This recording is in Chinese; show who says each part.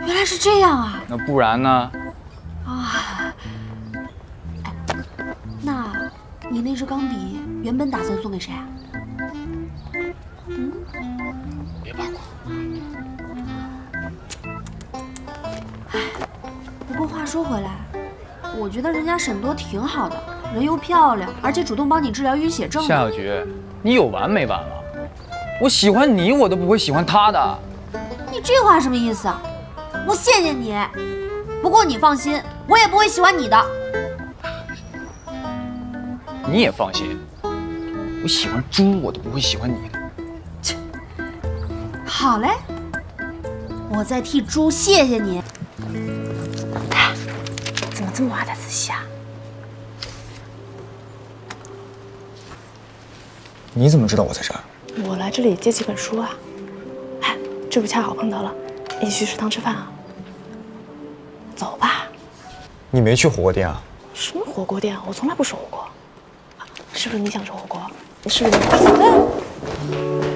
Speaker 1: 原来是这样啊！
Speaker 2: 那不然呢？
Speaker 1: 啊，哎，那你那支钢笔原本打算送给谁啊？
Speaker 2: 别八卦。
Speaker 1: 不过话说回来，我觉得人家沈多挺好的，人又漂亮，而且主动帮你治疗晕血症。
Speaker 2: 夏小菊，你有完没完了？我喜欢你，我都不会喜欢他的。
Speaker 1: 你这话什么意思啊？我谢谢你，不过你放心，我也不会喜欢你的。
Speaker 2: 你也放心，我喜欢猪，我都不会喜欢你的。
Speaker 1: 好嘞，我再替猪谢谢你。
Speaker 3: 怎么这么挖的仔细啊？
Speaker 4: 你怎么知道我在这儿？
Speaker 3: 我来这里借几本书啊。哎，这不恰好碰到了，一起去食堂吃饭啊。走吧。
Speaker 4: 你没去火锅店啊？
Speaker 3: 什么火锅店啊？我从来不吃火锅。是不是你想吃火锅？是不是你？